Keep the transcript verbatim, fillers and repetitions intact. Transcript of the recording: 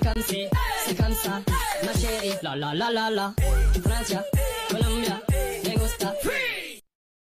comme si, c'est comme ça, ma chérie. La la la la la, Francia, Colombia.